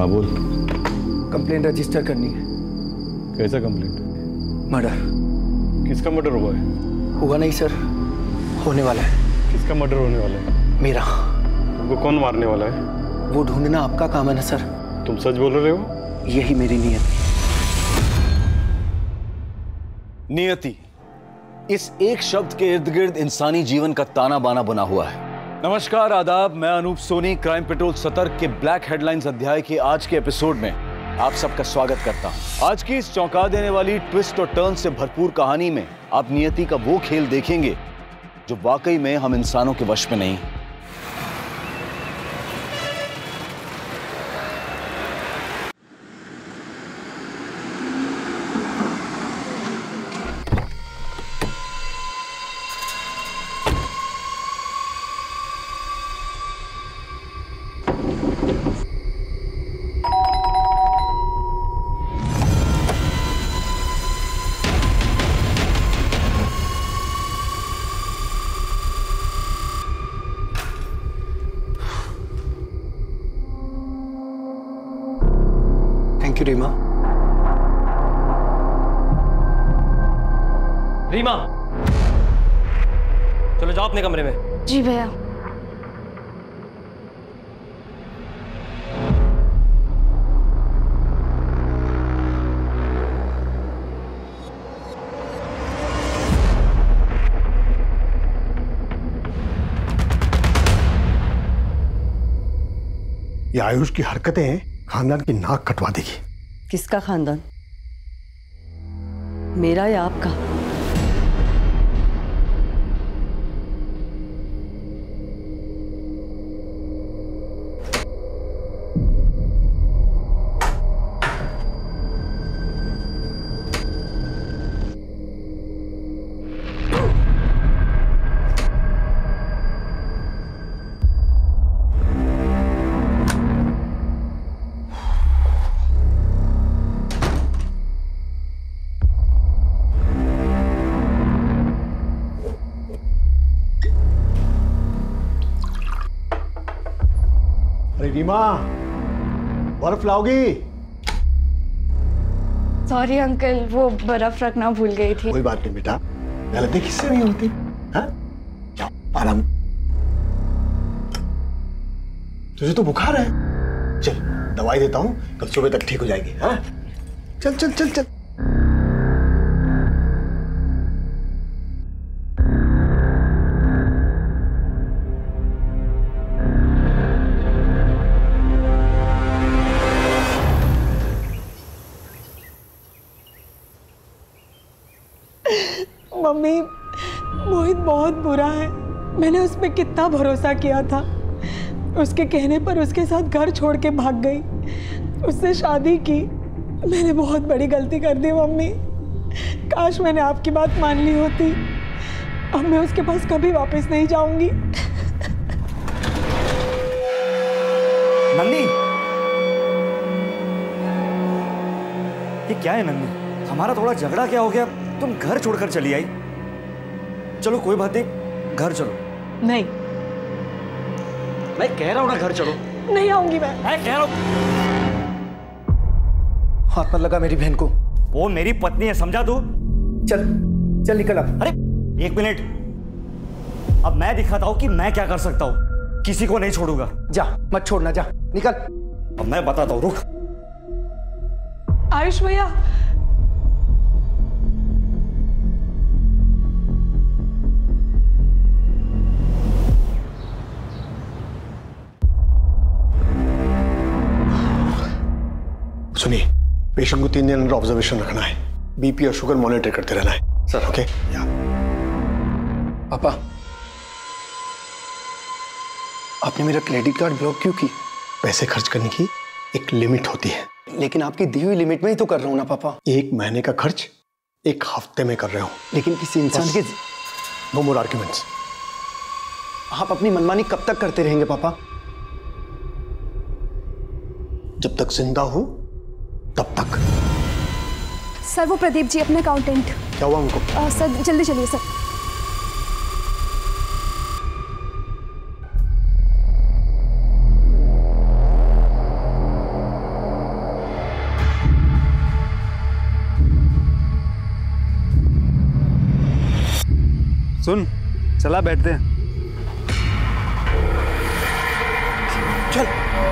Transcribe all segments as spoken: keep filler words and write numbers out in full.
हाँ बोल। Complaint register करनी है। कैसा कंप्लेंट? मर्डर। किसका मर्डर हुआ है? हुआ नहीं सर, होने वाला है। किसका मर्डर होने वाला है? मेरा। तुमको कौन मारने वाला है? वो ढूंढना आपका काम है ना सर। तुम सच बोल रहे हो? यही मेरी नियति। नियति, इस एक शब्द के इर्द गिर्द इंसानी जीवन का ताना बाना बना हुआ है। नमस्कार, आदाब, मैं अनूप सोनी क्राइम पेट्रोल सतर्क के ब्लैक हेडलाइंस अध्याय के आज के एपिसोड में आप सबका स्वागत करता हूं। आज की इस चौंका देने वाली ट्विस्ट और टर्न से भरपूर कहानी में आप नियति का वो खेल देखेंगे जो वाकई में हम इंसानों के वश में नहीं। Thank you Reema. रीमा, चलो जाओ अपने कमरे में। जी भैया। ये आयुष की हरकतें खानदान की नाक कटवा देगी। किसका खानदान? मेरा या आपका? रीमा, बर्फ लाओगी? सॉरी अंकल, वो बर्फ रखना भूल गई थी। कोई बात नहीं बेटा, गलती किससे नहीं होती। हाँ? जाओ आराम। तुझे तो बुखार है, चल दवाई देता हूँ, कल सुबह तक ठीक हो जाएगी। हाँ? चल चल चल चल। मम्मी, मोहित बहुत बुरा है। मैंने उस पर कितना भरोसा किया था। उसके कहने पर उसके साथ घर छोड़ के भाग गई, उससे शादी की। मैंने बहुत बड़ी गलती कर दी मम्मी। काश मैंने आपकी बात मान ली होती। अब मैं उसके पास कभी वापस नहीं जाऊंगी। नंदी, ये क्या है नंदी? हमारा थोड़ा झगड़ा क्या हो गया, तुम घर छोड़कर चली आई? चलो कोई बात नहीं, घर चलो। नहीं, मैं कह रहा हूं ना घर चलो। नहीं आऊंगी मैं। मैं कह रहा हूं। हाथ पर लगा मेरी बहन को। वो मेरी पत्नी है, समझा तू? चल चल निकल अब। अरे एक मिनट, अब मैं दिखाता हूं कि मैं क्या कर सकता हूं। किसी को नहीं छोड़ूंगा। जा, मत छोड़ना, जा निकल। अब मैं बताता हूं, रुक। आयुष भैया, सुनिए, पेशेंट को तीन दिन अंडर ऑब्जर्वेशन रखना है। बीपी और शुगर मॉनिटर करते रहना है। Sir okay? या पापा, आपने मेरा क्रेडिट कार्ड ब्लॉक क्यों की? पैसे खर्च करने की एक लिमिट होती है। लेकिन आपकी दी हुई लिमिट में ही तो कर रहा हूं ना पापा। एक महीने का खर्च एक हफ्ते में कर रहे हो। लेकिन किसी इंसान के नो मोर आर्ग्यूमेंट्स। आप अपनी मनमानी कब तक करते रहेंगे पापा? जब तक जिंदा हूं तब तक। सर वो प्रदीप जी अपने अकाउंटेंट। क्या हुआ उनको? आ, सर जल्दी चलिए सर। सुन, चला बैठते हैं। चल।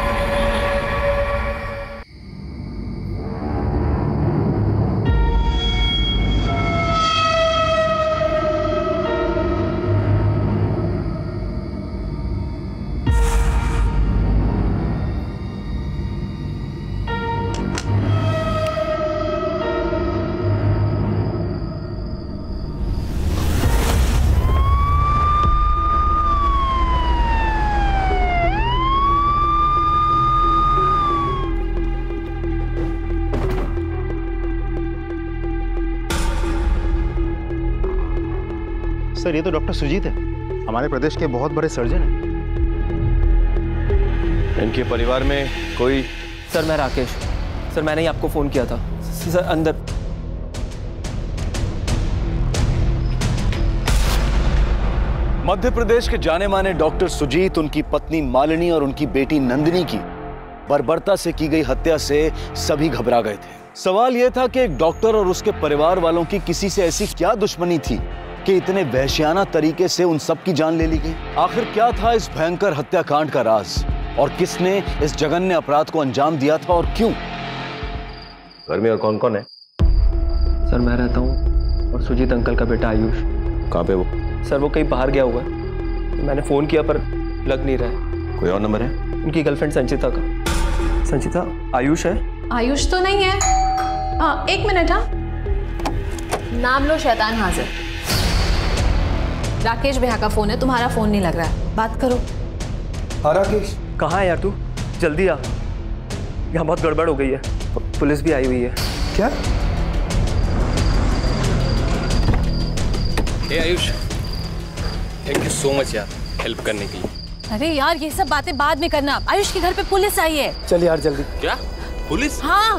सर, ये तो डॉक्टर सुजीत है, हमारे प्रदेश के बहुत बड़े सर्जन हैं। इनके परिवार में कोई? सर मैं राकेश, सर मैंने ही आपको फोन किया था। सर अंदर। मध्य प्रदेश के जाने माने डॉक्टर सुजीत, उनकी पत्नी मालिनी और उनकी बेटी नंदिनी की बर्बरता से की गई हत्या से सभी घबरा गए थे। सवाल यह था कि एक डॉक्टर और उसके परिवार वालों की किसी से ऐसी क्या दुश्मनी थी कि इतने वहशियाना तरीके से उन सब की जान ले ली गई। आखिर क्या था इस भयंकर हत्याकांड का राज और किसने इस जघन्य अपराध को अंजाम दिया था और क्यों? घर में और कौन कौन है? सर मैं रहता हूँ और सुजीत अंकल का बेटा आयुष। कहाँ पे वो? सर वो कहीं बाहर गया हुआ है, मैंने फोन किया पर लग नहीं रहा है। कोई और नंबर है? उनकी गर्लफ्रेंड संचिता का। संचिता, आयुष है? आयुष तो नहीं है। आ, एक मिनट। हाँ, नाम लो शैतान हाजिर। राकेश भैया का फोन है, तुम्हारा फोन नहीं लग रहा है, बात करो। हाँ राकेश, कहाँ है यार तू? जल्दी आ, यहाँ बहुत गड़बड़ हो गई है, पुलिस भी आई हुई है। क्या? Hey Ayush, thank you so much यार हेल्प करने के लिए। अरे यार ये सब बातें बाद में करना, आयुष के घर पे पुलिस आई है। चल यार जल्दी। क्या पुलिस? हाँ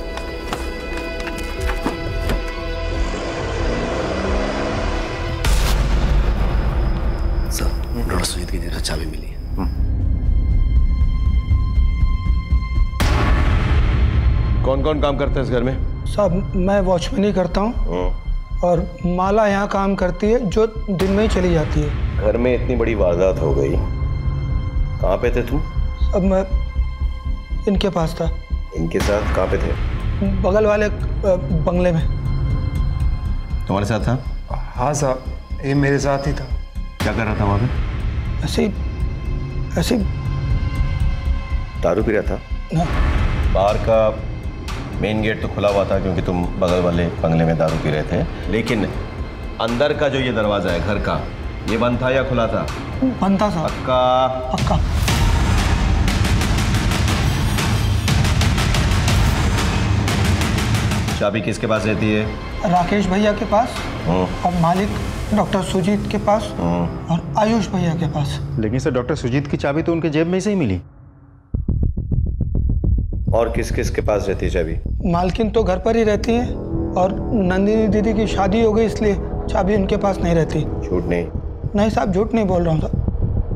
सर, डॉक्टर सुजीत की तरह चाबी मिली है। कौन कौन काम करता है इस घर में? साहब मैं वॉचमैन ही करता हूँ और माला यहाँ काम करती है जो दिन में ही चली जाती है। घर में इतनी बड़ी वारदात हो गई, कहाँ पे थे तुम? अब मैं इनके पास था। इनके साथ कहाँ पे थे? बगल वाले बंगले में। तुम्हारे साथ था? हाँ साहब, ये मेरे साथ ही था। क्या कर रहा था वहाँ पे? ऐसे ही ऐसे ही दारू पी रहा था? हाँ। बाहर का मेन गेट तो खुला हुआ था क्योंकि तुम बगल वाले बंगले में दारू पी रहे थे, लेकिन अंदर का जो ये दरवाजा है घर का, ये बंद था या खुला था? बंद था साहब। पक्का? पक्का। चाबी किसके पास रहती है? राकेश भैया के पास और मालिक डॉक्टर सुजीत के पास और आयुष भैया के पास। लेकिन सर डॉक्टर सुजीत की चाबी तो उनके जेब में से ही मिली। और किस किस के पास रहती है चाबी? मालकिन तो घर पर ही रहती है और नंदिनी दीदी की शादी हो गई इसलिए चाबी उनके पास नहीं रहती। झूठ नहीं? नहीं साहब, झूठ नहीं बोल रहा हूँ साहब।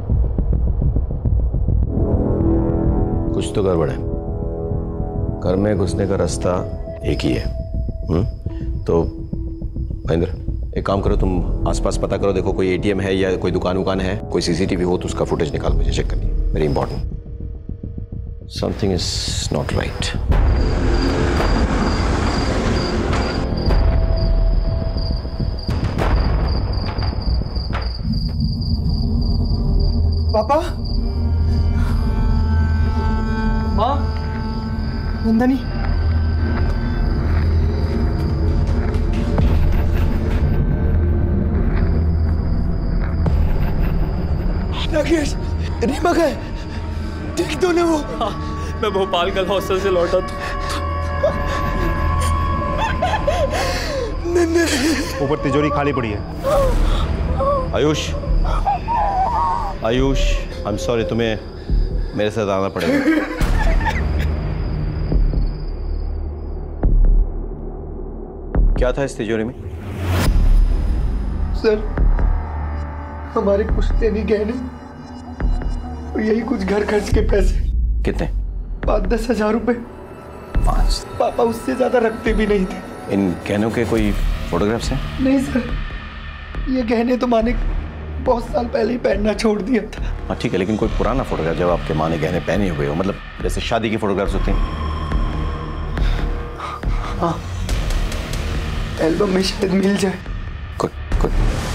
कुछ तो गड़बड़ है। घर में घुसने का रास्ता एक ही है। हुँ? तो महेंद्र एक काम करो, तुम आसपास पता करो, देखो कोई एटीएम है या कोई दुकान वुकान है, कोई सीसीटीवी हो तो उसका फुटेज निकाल, मुझे चेक करनी है, very important. Something is not right. पापा, माँ, नंदनी, राकेश, रीमा है, ठीक तो नहीं वो? हाँ, मैं भोपाल कल हॉस्टल से लौटा था। ऊपर तिजोरी खाली पड़ी है। Ayush, Ayush, I am sorry, तुम्हें मेरे साथ आना पड़ेगा। क्या था इस तिजोरी में? सर, हमारे पुश्तैनी गहने और यही कुछ घर खर्च के पैसे। कितने? पाँच दस हजार रुपए। पाँच? पापा उससे ज्यादा रखते भी नहीं थे। इन गहनों के कोई फोटोग्राफ्स हैं? नहीं सर, ये गहने तो माँ ने बहुत साल पहले ही पहनना छोड़ दिया था। हाँ ठीक है, लेकिन कोई पुराना फोटोग्राफ जब आपके माँ ने गहने पहने हुए हो, मतलब जैसे शादी की फोटोग्राफ्स होती हैं। हाँ, एल्बम में शायद मिल जाए। Good good.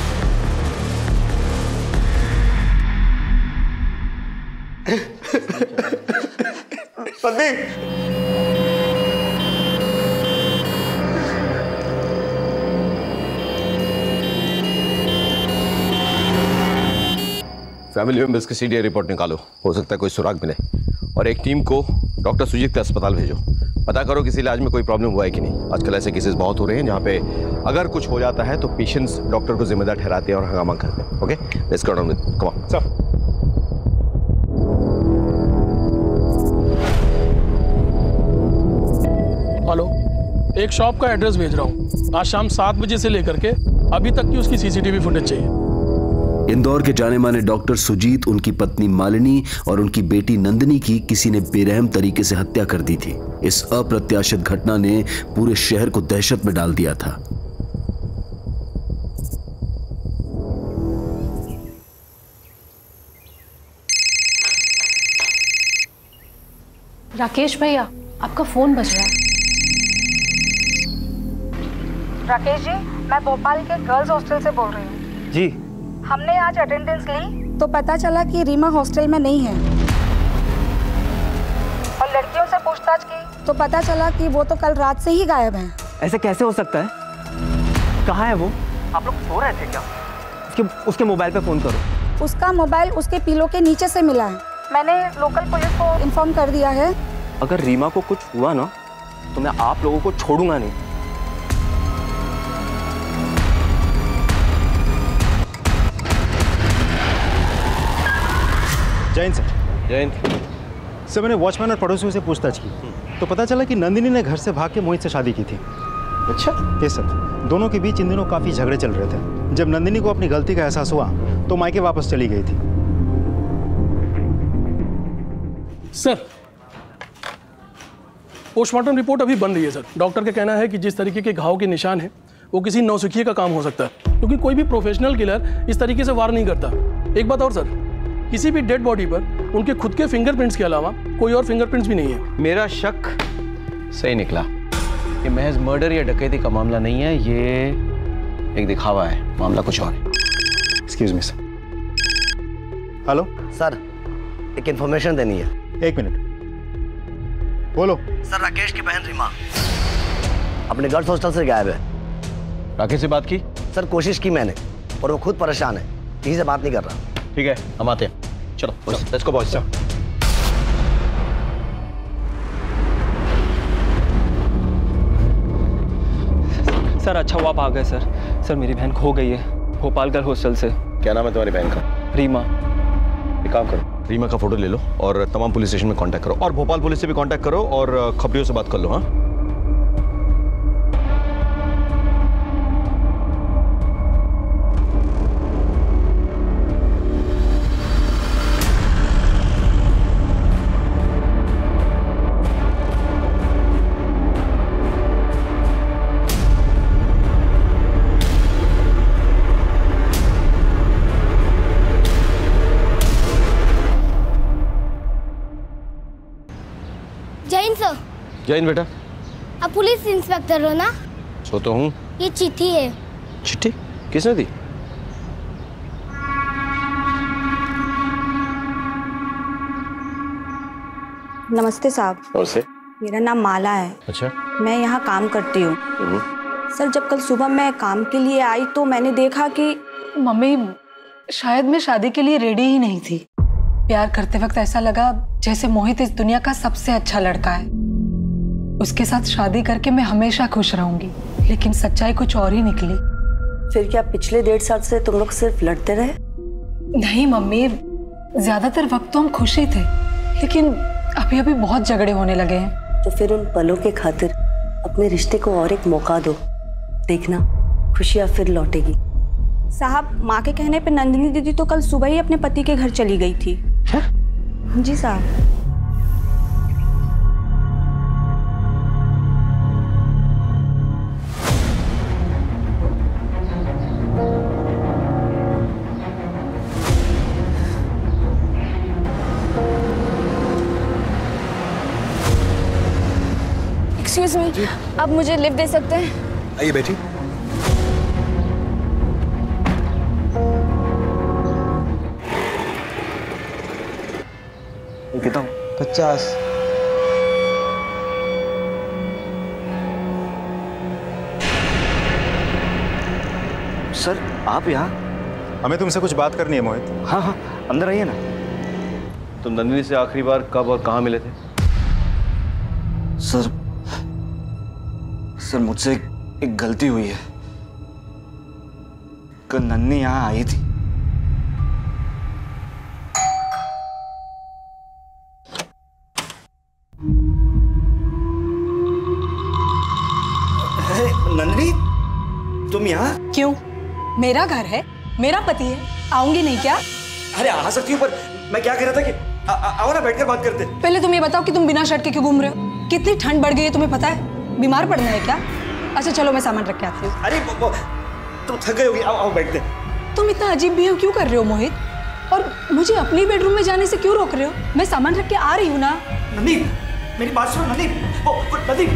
पति फैमिली मेंबर्स की सीडीआई रिपोर्ट निकालो, हो सकता है कोई सुराग मिले। और एक टीम को डॉक्टर सुजीत के अस्पताल भेजो, पता करो किसी इलाज में कोई प्रॉब्लम हुआ है कि नहीं। आजकल ऐसे केसेस बहुत हो रहे हैं जहाँ पे अगर कुछ हो जाता है तो पेशेंट्स डॉक्टर को जिम्मेदार ठहराते हैं और हंगामा करते हैं। Okay, let's go on with, come on sir. Hello, एक शॉप का एड्रेस भेज रहा हूँ। आज शाम सात बजे से लेकर के अभी तक की उसकी सीसीटीवी फुटेज चाहिए। इंदौर के जाने माने डॉक्टर सुजीत, उनकी पत्नी मालिनी और उनकी बेटी नंदिनी की किसी ने बेरहम तरीके से हत्या कर दी थी। इस अप्रत्याशित घटना ने पूरे शहर को दहशत में डाल दिया था। राकेश भैया, आपका फोन बज रहा है। राकेश जी, मैं भोपाल के गर्ल्स हॉस्टल से बोल रही हूँ। जी। हमने आज अटेंडेंस ली तो पता चला कि रीमा हॉस्टल में नहीं है, और लड़कियों से पूछताछ की तो पता चला कि वो तो कल रात से ही गायब हैं। ऐसे कैसे हो सकता है? कहाँ है वो? आप लोग सो रहे थे क्या? उसके उसके मोबाइल पे फोन करो। उसका मोबाइल उसके पिलो के नीचे से मिला है। मैंने लोकल पुलिस को इन्फॉर्म कर दिया है। अगर रीमा को कुछ हुआ ना तो मैं आप लोगों को छोड़ूंगा नहीं। जैन सर। जैन सर, मैंने वॉचमैन और पड़ोसियों से पूछताछ की तो पता चला कि नंदिनी ने घर से भाग के मोहित से शादी की थी। अच्छा? ये सर, दोनों के बीच इन दिनों काफ़ी झगड़े चल रहे थे। जब नंदिनी को अपनी गलती का एहसास हुआ तो मायके वापस चली गई थी। सर, पोस्टमार्टम रिपोर्ट अभी बन रही है सर। डॉक्टर का कहना है कि जिस तरीके के घाव के निशान हैं वो किसी नौसिखिए का काम हो सकता है, क्योंकि कोई भी प्रोफेशनल किलर इस तरीके से वार नहीं करता। एक बात और सर, किसी भी डेड बॉडी पर उनके खुद के फिंगरप्रिंट्स के अलावा कोई और फिंगरप्रिंट्स भी नहीं है। मेरा शक सही निकला। ये महज मर्डर या डकैती का मामला नहीं है, ये एक दिखावा है, मामला कुछ और है। Excuse me sir. Hello sir, एक इन्फॉर्मेशन देनी है। एक मिनट, बोलो। सर, राकेश की बहन रीमा अपने गर्ल्स हॉस्टल से गायब है। राकेश से बात की? सर, कोशिश की मैंने, और वो खुद परेशान है, किसी से बात नहीं कर रहा। ठीक है, हम आते हैं। चलो लेट्स गो बॉयज। सर अच्छा हुआ आप आ गए सर। सर मेरी बहन खो गई है भोपाल गर्ल हॉस्टल से। क्या नाम है तुम्हारी बहन का? रीमा। एक काम करो, रीमा का फोटो ले लो और तमाम पुलिस स्टेशन में कांटेक्ट करो, और भोपाल पुलिस से भी कांटेक्ट करो और खबरियों से बात कर लो। हाँ, जैन बेटा। आप पुलिस इंस्पेक्टर हो ना? सो तो हूँ। ये चिट्ठी है। चिट्ठी किसने दी? नमस्ते साहब। नमस्ते। मेरा नाम माला है। अच्छा। मैं यहाँ काम करती हूँ। सर, जब कल सुबह मैं काम के लिए आई तो मैंने देखा कि मम्मी, शायद मैं शादी के लिए रेडी ही नहीं थी। प्यार करते वक्त ऐसा लगा जैसे मोहित इस दुनिया का सबसे अच्छा लड़का है। उसके साथ शादी करके मैं हमेशा खुश रहूंगी, लेकिन सच्चाई कुछ और ही निकली। फिर क्या पिछले डेढ़ साल से तुम लोग सिर्फ लड़ते रहे? नहीं मम्मी, ज्यादातर वक्त तो हम खुश ही थे, लेकिन अभी अभी बहुत झगड़े होने लगे हैं। तो फिर उन पलों के खातिर अपने रिश्ते को और एक मौका दो, देखना खुशियाँ फिर लौटेगी। साहब, माँ के कहने पे नंदिनी दीदी तो कल सुबह ही अपने पति के घर चली गई थी। क्या? जी साहब। एक्सक्यूज मी, आप मुझे लिफ्ट दे सकते हैं? आइए बैठी। कितना? पचास। सर आप यहाँ? हमें तुमसे कुछ बात करनी है मोहित। हाँ हाँ अंदर आइए ना। तुम नंदिनी से आखिरी बार कब और कहाँ मिले थे? सर सर मुझसे एक, एक गलती हुई है। कल नन्नी यहाँ आई थी। नंदिनी तुम यहाँ? क्यों? मेरा घर है, मेरा पति है, आऊंगी नहीं क्या? अरे आ सकती हूँ, पर मैं क्या कह रहा था कि आ, आ, आओ ना बैठकर बात करते। पहले तुम ये बताओ कि तुम बिना शर्ट के क्यों घूम रहे हो? कितनी ठंड बढ़ गई है तुम्हें पता है? बीमार पड़ना है क्या? अच्छा चलो मैं सामान रख के आती हूँ। अरे वो, वो, तुम थक गई होगी, आओ आओ बैठते। तुम इतना अजीब बिहेव क्यों कर रहे हो मोहित? और मुझे अपनी बेडरूम में जाने से क्यों रोक रहे हो? मैं सामान रख के आ रही हूँ ना। नंदी मेरी बात सुनो। नंदी वो, वो नंदी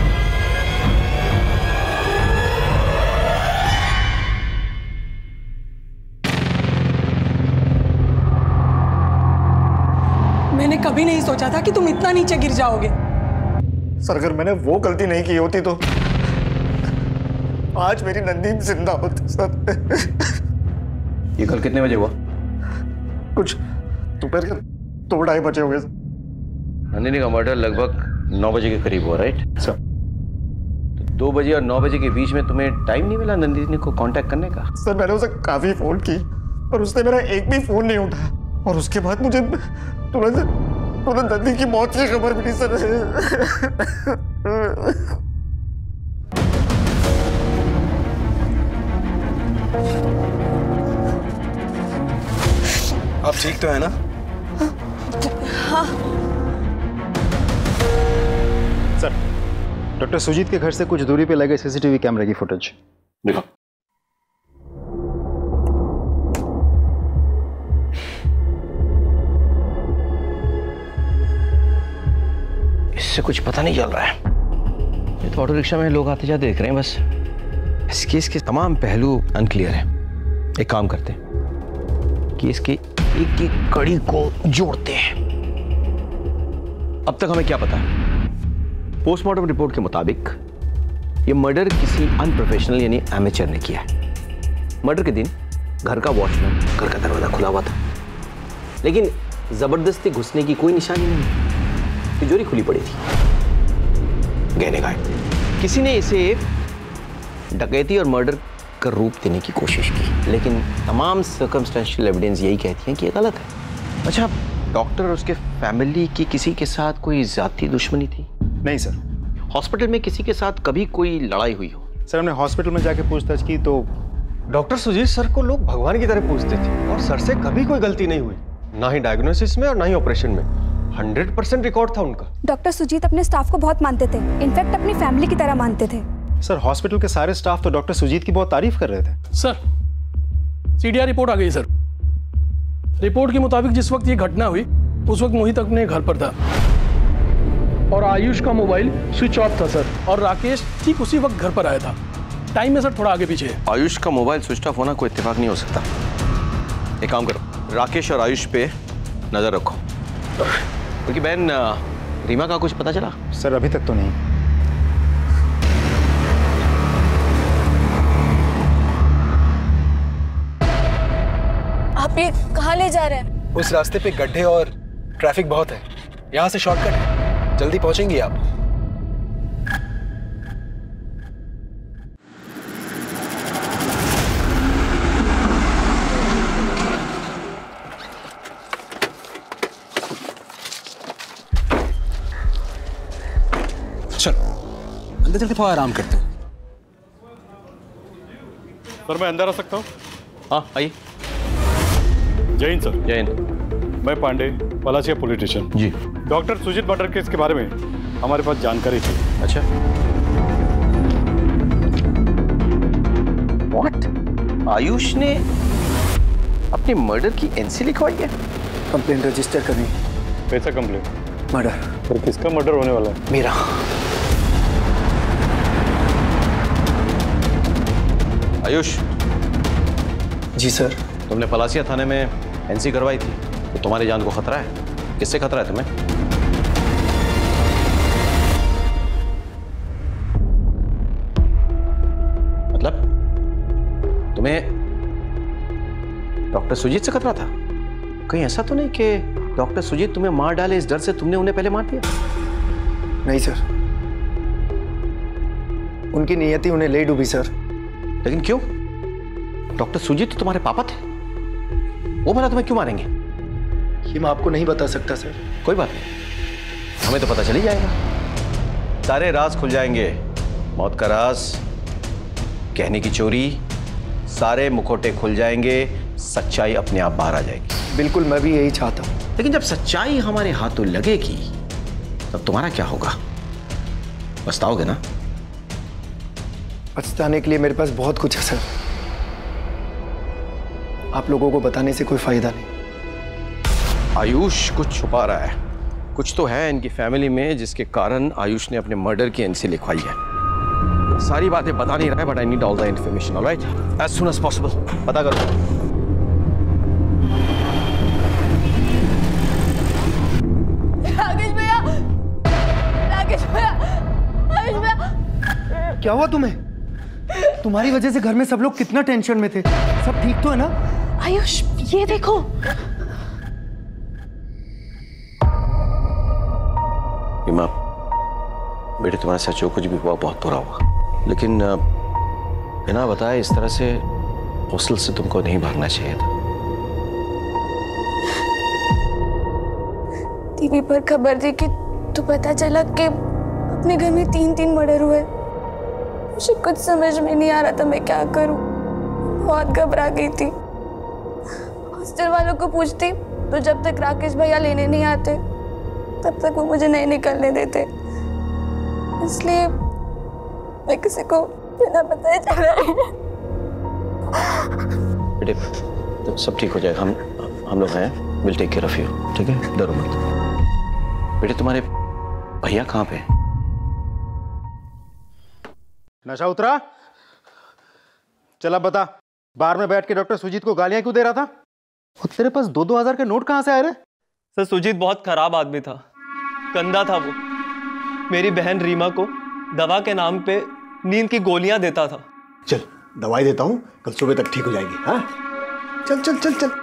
मैंने कभी नहीं सोचा था कि तुम इतना नीचे गिर जाओगे। सर अगर मैंने वो गलती नहीं की होती तो आज मेरी नंदी जिंदा होती सर। ये कल कितने बजे हुआ? कुछ दोपहर के दो ढाई बजे हुए सर। नंदिनी का मर्डर लगभग नौ बजे के करीब हुआ, राइट सर? तो दो बजे और नौ बजे के बीच में तुम्हें टाइम नहीं मिला नंदिनी को कांटेक्ट करने का? सर मैंने उसे काफी फोन की पर उसने मेरा एक भी फोन नहीं उठाया और उसके बाद मुझे तुरंत तुरंत नंदी की मौत की खबर मिली सर। आप ठीक तो है ना? हाँ। सर, डॉक्टर सुजीत के घर से कुछ दूरी पे लगे सीसीटीवी कैमरे की फुटेज देखो। इससे कुछ पता नहीं चल रहा है। ये तो ऑटो रिक्शा में लोग आते जाते देख रहे हैं बस। इस केस के तमाम पहलू अनक्लियर हैं। एक काम करते हैं, केस के एक एक कड़ी को जोड़ते हैं। अब तक हमें क्या पता है? पोस्टमार्टम रिपोर्ट के मुताबिक ये मर्डर किसी अनप्रोफेशनल यानी एमेचर ने किया है। मर्डर के दिन घर का वॉचमैन घर का दरवाजा खुला हुआ था, लेकिन जबरदस्ती घुसने की कोई निशानी नहीं। तिजोरी खुली पड़ी थी, गहने गायब थे। किसी ने इसे डकैती और मर्डर का रूप देने की कोशिश की, लेकिन तमाम सर्कमस्टेंशियल एविडेंस यही कहती हैं कि ये गलत है। अच्छा, डॉक्टर और उसके फैमिली की किसी के साथ कोई जाती दुश्मनी थी? नहीं सर। हॉस्पिटल में किसी के साथ कभी कोई लड़ाई हुई हो? सर हमने हॉस्पिटल में जाके पूछताछ की तो डॉक्टर सुजीत सर को लोग भगवान की तरह पूछते थे और सर से कभी कोई गलती नहीं हुई, ना ही डायग्नोसिस में और ना ही ऑपरेशन में। हंड्रेड परसेंट रिकॉर्ड था उनका। डॉक्टर सुजीत अपने स्टाफ को बहुत मानते थे, इनफैक्ट अपनी फैमिली की तरह मानते थे। सर हॉस्पिटल के सारे स्टाफ तो डॉक्टर सुजीत की बहुत तारीफ कर रहे थे। सर सीडीआर रिपोर्ट आ गई सर। रिपोर्ट के मुताबिक जिस वक्त ये घटना हुई उस वक्त मोहित अपने घर पर था और आयुष का मोबाइल स्विच ऑफ था सर, और राकेश ठीक उसी वक्त घर पर आया था। टाइम में सर थोड़ा आगे पीछे है। आयुष का मोबाइल स्विच ऑफ होना कोई इत्तेफाक नहीं हो सकता। एक काम करो, राकेश और आयुष पे नजर रखो। उनकी बहन रीमा का कुछ पता चला? सर अभी तक तो नहीं। आप ये कहाँ ले जा रहे हैं? उस रास्ते पे गड्ढे और ट्रैफिक बहुत है, यहाँ से शॉर्टकट है, जल्दी पहुंचेंगी आप। चलो अंदर चल के थोड़ा आराम करते हैं। सर मैं अंदर आ सकता हूँ? हाँ आइए। जय हिंद सर। जय हिंद। मैं पांडे, पलाशिया पुलिस स्टेशन। जी। डॉक्टर सुजीत मर्डर केस के बारे में हमारे पास जानकारी थी। अच्छा। व्हाट? आयुष ने अपनी मर्डर की एनसी लिखवाई है? कंप्लेंट रजिस्टर करनी। कैसा कंप्लेंट? मर्डर। पर किसका मर्डर होने वाला है? मेरा। आयुष। जी सर। तुमने पलासिया थाने में एनसी करवाई थी, तो तुम्हारी जान को खतरा है। किससे खतरा है तुम्हें? मतलब तुम्हें डॉक्टर सुजीत से खतरा था? कहीं ऐसा तो नहीं कि डॉक्टर सुजीत तुम्हें मार डाले, इस डर से तुमने उन्हें पहले मार दिया? नहीं सर, उनकी नियति उन्हें ले डूबी सर। लेकिन क्यों? डॉक्टर सुजीत तो तुम्हारे पापा थे, वो भला तुम्हें क्यों मारेंगे? ये मैं आपको नहीं बता सकता सर। कोई बात नहीं, हमें तो पता चल ही जाएगा। सारे राज खुल जाएंगे। मौत का राज, कहने की चोरी, सारे मुखौटे खुल जाएंगे, सच्चाई अपने आप बाहर आ जाएगी। बिल्कुल, मैं भी यही चाहता हूं। लेकिन जब सच्चाई हमारे हाथों लगेगी तब तुम्हारा क्या होगा? पछताओगे ना? पछताने के लिए मेरे पास बहुत कुछ है सर। आप लोगों को बताने से कोई फायदा नहीं। आयुष कुछ छुपा रहा है। कुछ तो है इनकी फैमिली में जिसके कारण आयुष ने अपने मर्डर की एनसी लिखवाई है। सारी बातें बता नहीं रहा है, but I need all the information, alright? As soon as possible पता करो। राकेश भैया, राकेश भैया, राकेश भैया। क्या हुआ तुम्हें? तुम्हारी वजह से घर में सब लोग कितना टेंशन में थे। सब ठीक तो है ना? आयुष, ये देखो। रीमा, बेटे तुम्हारे साथ जो कुछ भी हुआ बहुत बुरा हुआ, लेकिन बिना बताए इस तरह से हॉस्टल से तुमको नहीं भागना चाहिए था। टीवी पर खबर देखी तो पता चला कि अपने घर में तीन तीन मर्डर हुए। मुझे कुछ समझ में नहीं आ रहा था मैं क्या करूं। बहुत घबरा गई थी। हॉस्टल वालों को पूछती तो जब तक राकेश भैया लेने नहीं आते तब तक वो मुझे नहीं निकलने देते। इसलिए मैं किसी को बिना बताए चला गया। बेटे तो सब ठीक हो जाएगा। हम हम लोग हैं, will take care of you, ठीक है? डरो मत। बेटे तुम्हारे भैया कहाँ पे? नशा उतरा? चला बता, बार में बैठ के डॉक्टर सुजीत को गालियां क्यों दे रहा था? और तेरे पास दो दो हजार के नोट कहां से आए रे? सर, सुजीत बहुत खराब आदमी था, गंदा था वो। मेरी बहन रीमा को दवा के नाम पे नींद की गोलियां देता था। चल दवाई देता हूं, कल सुबह तक ठीक हो जाएगी। हाँ चल चल चल चल।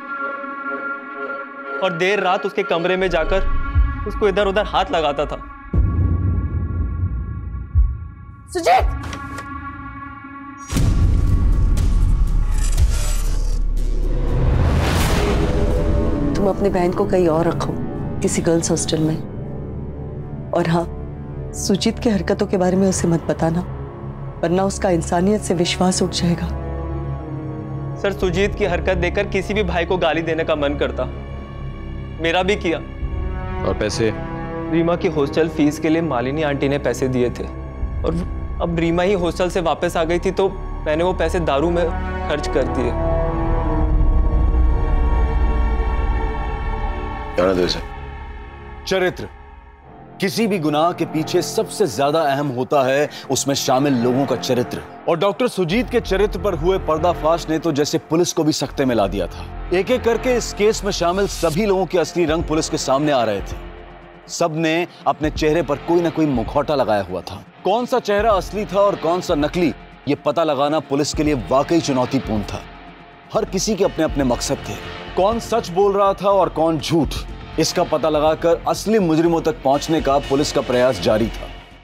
और देर रात उसके कमरे में जाकर उसको इधर उधर हाथ लगाता था। सुजीत! तुम अपनी बहन को कहीं और रखो, किसी गर्ल्स हॉस्टल में। और हाँ, सुजीत की हरकतों के बारे में उसे मत बताना, वरना उसका इंसानियत से विश्वास उठ जाएगा। सर, सुजीत की हरकत देखकर किसी भी भाई को गाली देने का मन करता। मेरा भी किया। और पैसे? रीमा की हॉस्टल फीस के लिए मालिनी आंटी ने पैसे दिए थे, और अब रीमा ही हॉस्टल से वापस आ गई थी तो मैंने वो पैसे दारू में खर्च कर दिए। चरित्र किसी भी गुनाह के पीछे सबसे ज्यादा अहम होता है उसमें शामिल लोगों का चरित्र। और डॉक्टर सुजीत के चरित्र पर हुए पर्दाफाश ने तो जैसे पुलिस को भी सख्ते में ला दिया था। एक एक करके इस केस में शामिल सभी लोगों के असली रंग पुलिस के सामने आ रहे थे। सब ने अपने चेहरे पर कोई ना कोई मुखौटा लगाया हुआ था। कौन सा चेहरा असली था और कौन सा नकली, ये पता लगाना पुलिस के लिए वाकई चुनौतीपूर्ण था। हर किसी के अपने अपने मकसद थे। कौन सच बोल रहा था और कौन झूठ, इसका पता लगाकर असली मुजरिमों तक पहुंचने का पुलिस का प्रयास जारी था।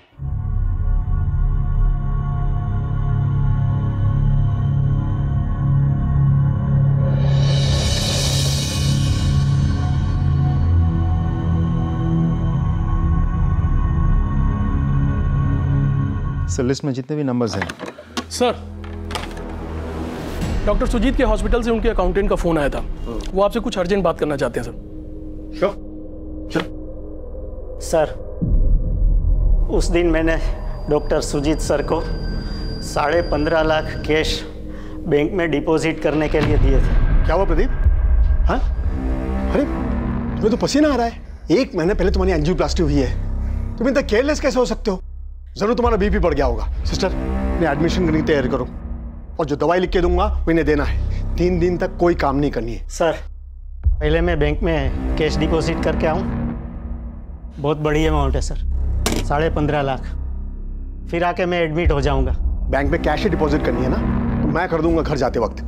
सर, लिस्ट में जितने भी नंबर्स हैं। सर, डॉक्टर सुजीत के हॉस्पिटल से उनके अकाउंटेंट का फोन आया था। वो आपसे कुछ अर्जेंट बात करना चाहते हैं सर। सर, उस दिन मैंने डॉक्टर सुजीत सर को साढ़े पंद्रह लाख कैश बैंक में डिपॉजिट करने के लिए दिए थे। क्या हुआ प्रदीप? हाँ? अरे तुम्हें तो पसीना आ रहा है। एक महीने पहले तुम्हारी एंजियोप्लास्टी हुई है, तुम इतना केयरलेस कैसे हो सकते हो? जरूर तुम्हारा बीपी बढ़ गया होगा। सिस्टर, अपने एडमिशन करने की तैयारी करो। और जो दवाई लिख के दूंगा वो इन्हें देना है। तीन दिन तक कोई काम नहीं करनी है। सर पहले मैं बैंक में कैश डिपॉजिट करके आऊँ। बहुत बड़ी अमाउंट है सर, साढ़े पंद्रह लाख। फिर आके मैं एडमिट हो जाऊंगा। बैंक में कैश ही डिपॉजिट करनी है ना, तो मैं कर दूंगा घर जाते वक्त।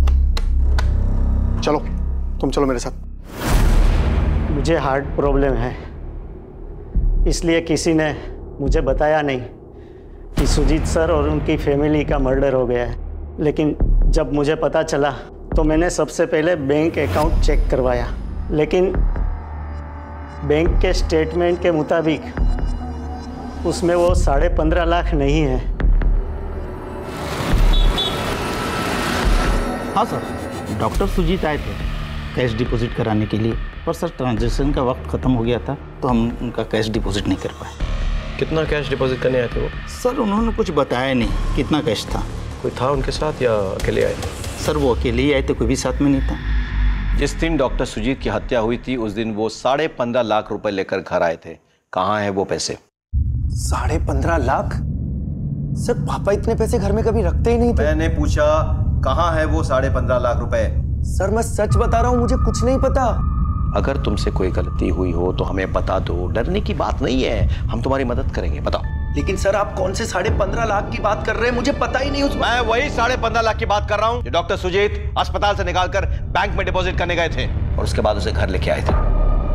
चलो तुम चलो मेरे साथ। मुझे हार्ट प्रॉब्लम है, इसलिए किसी ने मुझे बताया नहीं कि सुजीत सर और उनकी फैमिली का मर्डर हो गया है। लेकिन जब मुझे पता चला तो मैंने सबसे पहले बैंक अकाउंट चेक करवाया, लेकिन बैंक के स्टेटमेंट के मुताबिक उसमें वो साढ़े पंद्रह लाख नहीं है। हाँ सर, डॉक्टर सुजीत आए थे कैश डिपॉजिट कराने के लिए, पर सर ट्रांजैक्शन का वक्त ख़त्म हो गया था तो हम उनका कैश डिपॉजिट नहीं कर पाए। कितना कैश डिपॉजिट करने आए थे वो? सर उन्होंने कुछ बताया नहीं कितना कैश था। कोई था उनके साथ या अकेले आए? सर वो अकेले ही आए थे, कोई भी साथ में नहीं था। जिस दिन डॉक्टर सुजीत की हत्या हुई थी उस दिन वो साढ़े पंद्रह लाख रुपए लेकर घर आए थे। कहाँ है वो पैसे? साढ़े पंद्रह लाख? सर पापा इतने पैसे घर में कभी रखते ही नहीं थे। मैंने पूछा कहाँ है वो साढ़े पंद्रह लाख रुपए? सर मैं सच बता रहा हूँ, मुझे कुछ नहीं पता। अगर तुमसे कोई गलती हुई हो तो हमें बता दो, डरने की बात नहीं है, हम तुम्हारी मदद करेंगे। बताओ। लेकिन सर आप कौन से साढ़े पंद्रह लाख की बात कर रहे हैं, मुझे पता ही नहीं। उस मैं वही साढ़े पंद्रह लाख की बात कर रहा हूँ जो डॉक्टर सुजीत अस्पताल से निकालकर बैंक में डिपॉजिट करने गए थे और उसके बाद उसे घर लेके आए थे।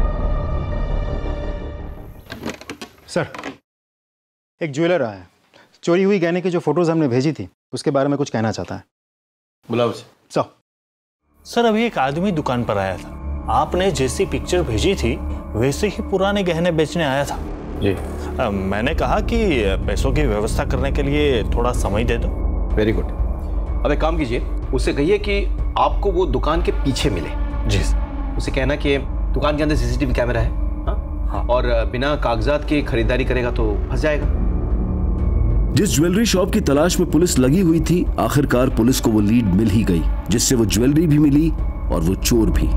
सर एक ज्वेलर आया है, चोरी हुई गहने की जो फोटोज हमने भेजी थी उसके बारे में कुछ कहना चाहता है। बुलाओ उसे। सो सर अभी एक आदमी दुकान पर आया था, आपने जैसी पिक्चर भेजी थी वैसे ही पुराने गहने बेचने आया था जी। आ, मैंने कहा कि पैसों की व्यवस्था करने के लिए थोड़ा समय दे दो। Very good. अब एक काम कीजिए, उससे कहिए कि आपको वो दुकान के पीछे मिले। जी। उसे कहना कि दुकान के अंदर सीसीटीवी कैमरा है। हाँ? हाँ। और बिना कागजात की खरीदारी करेगा तो फंस जाएगा। जिस ज्वेलरी शॉप की तलाश में पुलिस लगी हुई थी, आखिरकार पुलिस को वो लीड मिल ही गई, जिससे वो ज्वेलरी भी मिली और वो चोर भी।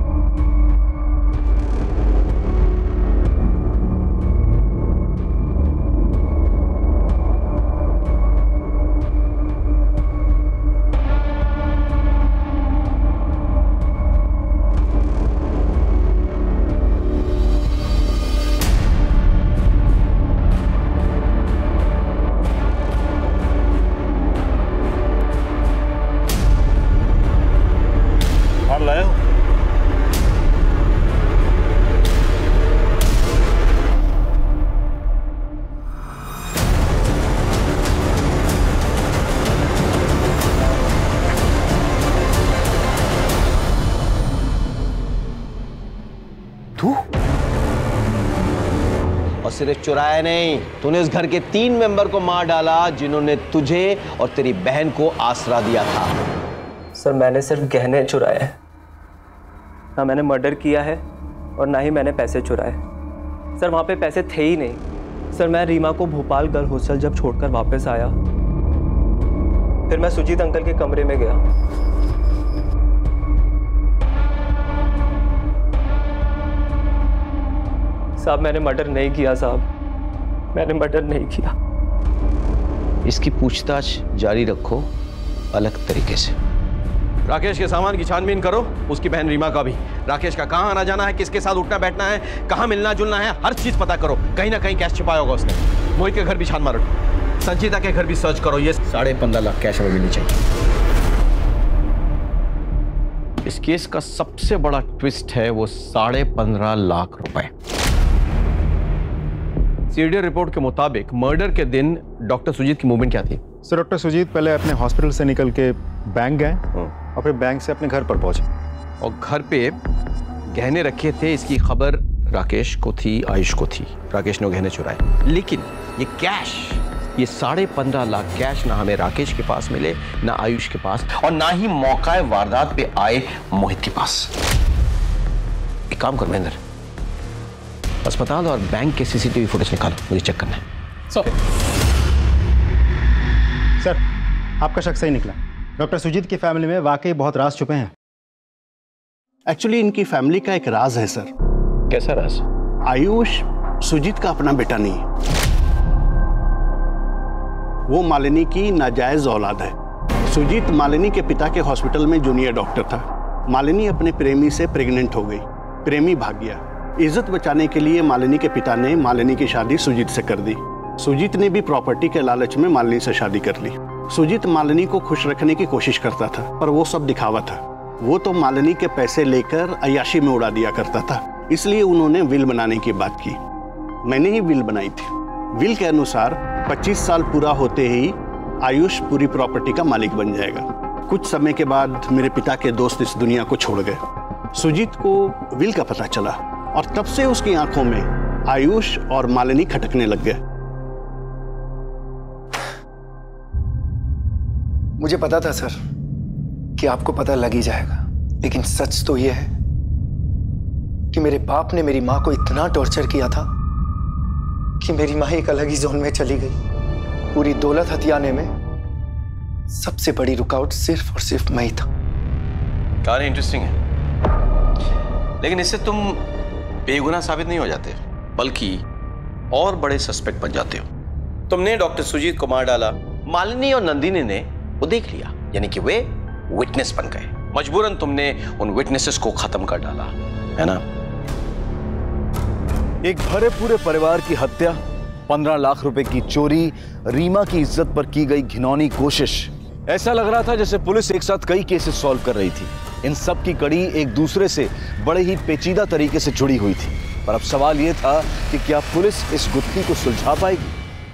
सिर्फ चुराया नहीं, तूने इस घर के तीन मेंबर को मार डाला जिन्होंने तुझे और तेरी बहन को आसरा दिया था। सर मैंने सिर्फ गहने चुराए हैं, ना मैंने मर्डर किया है और ना ही मैंने पैसे चुराए। सर वहाँ पे पैसे थे ही नहीं। सर मैं रीमा को भोपाल गर्ल हॉस्टल जब छोड़कर वापस आया, फिर मैं सुजीत अंकल के कमरे में गया। साहब मैंने मर्डर नहीं किया साहब, मैंने मर्डर नहीं किया। इसकी पूछताछ जारी रखो अलग तरीके से। राकेश के सामान की छानबीन करो, उसकी बहन रीमा का भी। राकेश का कहाँ आना जाना है, किसके साथ उठना बैठना है, कहाँ मिलना जुलना है, हर चीज पता करो। कहीं ना कहीं कैश छिपाया होगा उसने। मोहित के घर भी छान मारो, संचिता के घर भी सर्च करो। ये साढ़े पंद्रह लाख कैश हमें मिलनी चाहिए। इस केस का सबसे बड़ा ट्विस्ट है वो साढ़े पंद्रह लाख रुपए। सीडीआर रिपोर्ट के मुताबिक मर्डर के दिन डॉक्टर सुजीत की मूवमेंट क्या थी? सर डॉक्टर सुजीत पहले अपने हॉस्पिटल से निकल के बैंक गए और फिर बैंक से अपने घर पर पहुंचे और घर पे गहने रखे थे। इसकी खबर राकेश को थी, आयुष को थी। राकेश ने गहने चुराए, लेकिन ये कैश, ये साढ़े पंद्रह लाख कैश ना हमें राकेश के पास मिले, ना आयुष के पास, और ना ही मौका वारदात पे आए मोहित के पास। एक काम कर महेंद्र, अस्पताल और बैंक के सीसीटीवी फुटेज निकालो, मुझे चेक करना है। सर सर आपका शक सही निकला। डॉक्टर सुजीत की फैमिली में वाकई बहुत राज छुपे हैं। एक्चुअली इनकी फैमिली का एक राज है सर। कैसा राज? आयुष सुजीत का अपना बेटा नहीं है, वो मालिनी की नाजायज औलाद है। सुजीत मालिनी के पिता के हॉस्पिटल में जूनियर डॉक्टर था। मालिनी अपने प्रेमी से प्रेग्नेंट हो गई। प्रेमी भाग गया। इज्जत बचाने के लिए मालिनी के पिता ने मालिनी की शादी सुजीत से कर दी। सुजीत ने भी प्रॉपर्टी के लालच में मालिनी से शादी कर ली। सुजीत मालिनी को खुश रखने की कोशिश करता था, पर वो सब दिखावा था। वो तो मालिनी के पैसे लेकर अय्याशी में उड़ा दिया करता था। इसलिए उन्होंने विल बनाने की बात की। मैंने ही विल बनाई थी। विल के अनुसार पच्चीस साल पूरा होते ही आयुष पूरी प्रॉपर्टी का मालिक बन जाएगा। कुछ समय के बाद मेरे पिता के दोस्त इस दुनिया को छोड़ गए। सुजीत को विल का पता चला और तब से उसकी आंखों में आयुष और मालिनी खटकने लग गए। मुझे पता था सर कि आपको पता लग ही जाएगा, लेकिन सच तो यह है कि मेरे बाप ने मेरी मां को इतना टॉर्चर किया था कि मेरी मां एक अलग ही जोन में चली गई। पूरी दौलत हथियाने में सबसे बड़ी रुकावट सिर्फ और सिर्फ मैं ही था। कहानी इंटरेस्टिंग है, लेकिन इससे तुम बेगुनाह साबित नहीं हो जाते, बल्कि और बड़े सस्पेक्ट बन जाते हो। तुमने डॉक्टर सुजीत को मार डाला, मालिनी और नंदिनी ने वो देख लिया, यानी कि वे विटनेस बन गए। मजबूरन तुमने उन विटनेसेस को खत्म कर डाला, है ना? एक भरे पूरे परिवार की हत्या, पंद्रह लाख रुपए की चोरी, रीमा की इज्जत पर की गई घिनौनी कोशिश। ऐसा लग रहा था जैसे पुलिस एक साथ कई केसेस सॉल्व कर रही थी। इन सब की कड़ी एक दूसरे से बड़े ही पेचीदा तरीके से जुड़ी हुई थी। पर अब सवाल यह था कि क्या पुलिस इस गुत्थी को सुलझा पाएगी?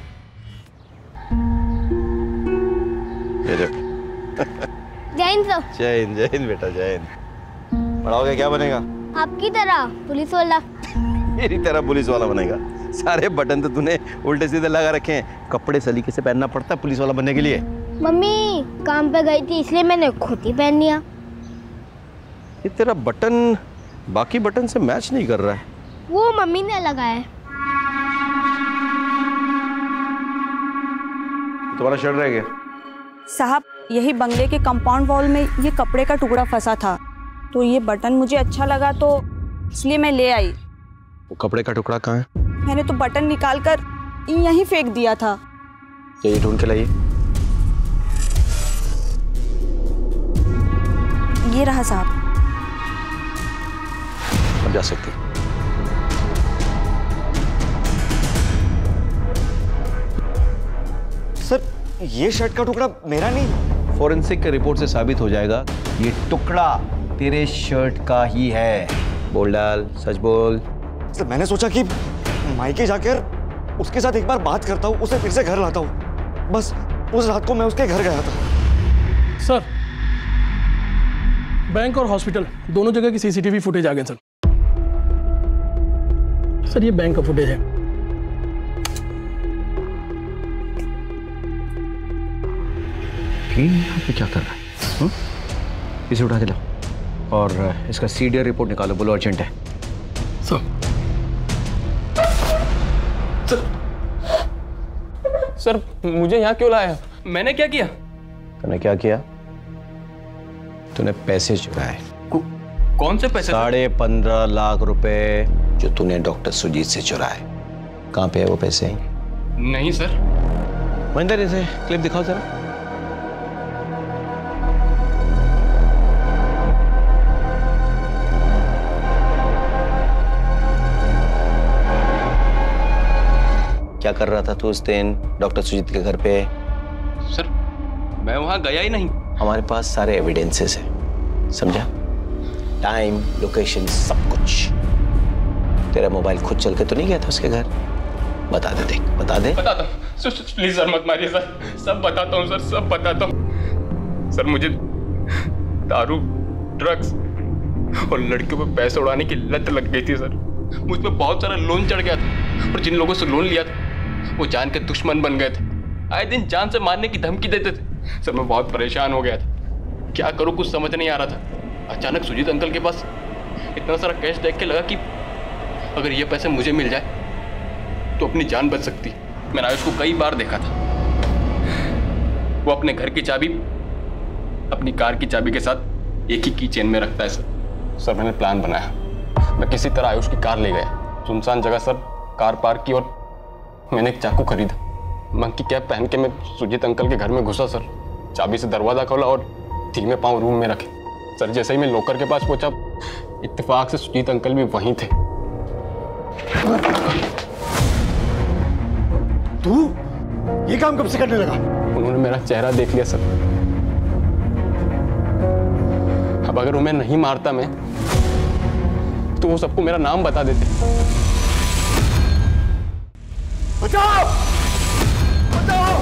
जय हिंद सर। जय हिंद, जय हिंद बेटा, जय हिंद। बड़ा हो गया क्या बनेगा? आपकी तरह पुलिस वाला। मेरी तरह पुलिस वाला बनेगा? सारे बटन तो तूने उल्टे सीधे लगा रखे हैं। कपड़े सलीके से पहनना पड़ता है पुलिस वाला बनने के लिए। मम्मी काम पे गई थी इसलिए मैंने खुद ही पहन लिया। ये तेरा बटन बाकी बटन से मैच नहीं कर रहा है। वो मम्मी ने लगाया है। तुम्हारा शर्ट रह गया साहब, यही बंगले के कंपाउंड वॉल में ये कपड़े का टुकड़ा फंसा था, तो ये बटन मुझे अच्छा लगा तो इसलिए मैं ले आई। वो कपड़े का टुकड़ा कहाँ है? मैंने तो बटन निकाल कर यहीं फेंक दिया था। ये ढूंढ के लाइए। ये रहा साहब। अब जा सकते। सर ये शर्ट का टुकड़ा मेरा नहीं। फोरेंसिक के रिपोर्ट से साबित हो जाएगा ये टुकड़ा तेरे शर्ट का ही है। बोल डाल, सच बोल। सर मैंने सोचा कि मायके जाकर उसके साथ एक बार बात करता हूँ, उसे फिर से घर लाता हूँ। बस उस रात को मैं उसके घर गया था। सर बैंक और हॉस्पिटल दोनों जगह की सीसीटीवी फुटेज आ गए सर। सर ये बैंक का फुटेज है। यहाँ पे क्या कर रहा है? हुँ? इसे उठा के लाओ और इसका सीडीआर रिपोर्ट निकालो, बोलो अर्जेंट है। सर सर मुझे यहाँ क्यों लाया? मैंने क्या किया? तूने क्या किया? तूने पैसे चुराए। कौन से पैसे? साढ़े पंद्रह लाख रुपए जो तूने डॉक्टर सुजीत से चुराए। कहाँ पे है वो पैसे? नहीं सर। महेंद्र इसे क्लिप दिखाओ जरा। क्या कर रहा था तू उस दिन डॉक्टर सुजीत के घर पे? सर मैं वहां गया ही नहीं। हमारे पास सारे एविडेंसेस हैं, समझा? टाइम, लोकेशन, सब कुछ। तेरा मोबाइल खुद चल के तो नहीं गया था उसके घर? बता दे, देख बता दे। बताता हूँ प्लीज सर, मत मारिए सर। सब बताता हूँ सर, सब बताता हूँ सर। मुझे दारू, ड्रग्स और लड़कियों पे पैसे उड़ाने की लत लग गई थी सर। मुझ पे बहुत सारा लोन चढ़ गया था और जिन लोगों से लोन लिया था वो जान के दुश्मन बन गए थे। आए दिन जान से मारने की धमकी देते थे सर। मैं बहुत परेशान हो गया था, क्या करूँ कुछ समझ नहीं आ रहा था। अचानक सुजीत अंकल के पास इतना सारा कैश देख के लगा कि अगर ये पैसे मुझे मिल जाए तो अपनी जान बच सकती। मैंने आयुष को कई बार देखा था, वो अपने घर की चाबी अपनी कार की चाबी के साथ एक ही की चेन में रखता है सर। सर मैंने प्लान बनाया, मैं किसी तरह आयुष की कार ले गया, सुनसान जगह सर कार पार्क की और मैंने एक चाकू खरीदा। मंकी कैप पहन के मैं सुजीत अंकल के घर में घुसा सर। चाबी से दरवाजा खोला और धीमे पांव रूम में रखे। सर जैसे ही मैं लॉकर के पास पहुंचा, इत्तेफाक से सुजीत अंकल भी वहीं थे। तू ये काम कब से करने लगा? उन्होंने मेरा चेहरा देख लिया सर। अब अगर उन्हें नहीं मारता मैं, तो वो सबको मेरा नाम बता देते। बचाओ! बचाओ!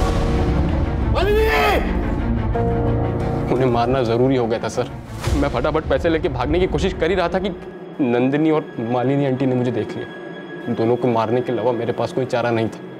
उन्हें मारना जरूरी हो गया था सर। मैं फटाफट पैसे लेके भागने की कोशिश कर ही रहा था कि नंदिनी और मालिनी आंटी ने मुझे देख लिया। दोनों को मारने के अलावा मेरे पास कोई चारा नहीं था।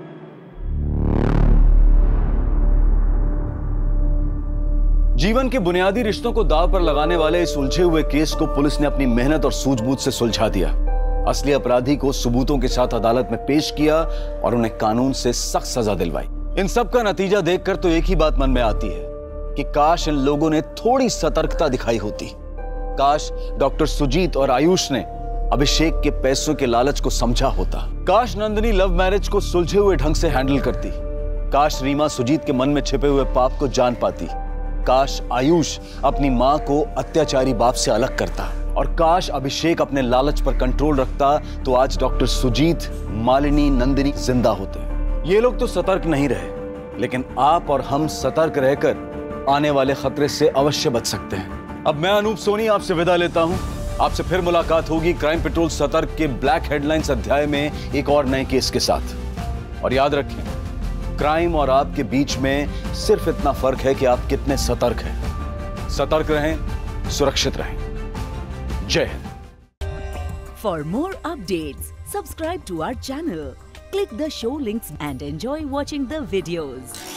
जीवन के बुनियादी रिश्तों को दांव पर लगाने वाले इस उलझे हुए केस को पुलिस ने अपनी मेहनत और सूझबूझ से सुलझा दिया। असली अपराधी को सबूतों के साथ अदालत में पेश किया और उन्हें कानून से सख्त सजा दिलवाई। इन सब का नतीजा देखकर तो एक ही बात मन में आती है कि काश इन लोगों ने थोड़ी सतर्कता दिखाई होती। काश डॉक्टर सुजीत और आयुष ने अभिषेक के पैसों के लालच को समझा होता। काश नंदिनी लव मैरिज को सुलझे हुए ढंग से हैंडल करती। काश रीमा सुजीत के मन में छिपे हुए पाप को जान पाती। काश आयुष अपनी मां को अत्याचारी बाप से अलग करता। और काश अभिषेक अपने लालच पर कंट्रोल रखता, तो आज डॉक्टर सुजीत, मालिनी, नंदिनी जिंदा होते। ये लोग तो सतर्क नहीं रहे, लेकिन आप और हम सतर्क रहकर आने वाले खतरे से अवश्य बच सकते हैं। अब मैं अनूप सोनी आपसे विदा लेता हूं। आपसे फिर मुलाकात होगी क्राइम पेट्रोल सतर्क के ब्लैक हेडलाइंस अध्याय में एक और नए केस के साथ। और याद रखें, क्राइम और आपके बीच में सिर्फ इतना फर्क है कि आप कितने सतर्क हैं। सतर्क रहें, सुरक्षित रहें। जय Hind. For more updates, subscribe to our channel, click the show links and enjoy watching the videos.